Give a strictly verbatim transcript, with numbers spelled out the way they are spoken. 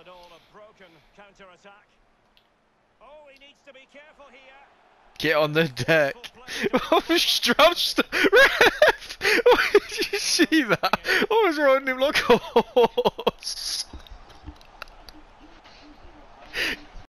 it all a broken counter-attack. Oh, he needs to be careful here. Get on the deck. Oh, Strauss. Ref! Did you see that? I was riding him like a horse.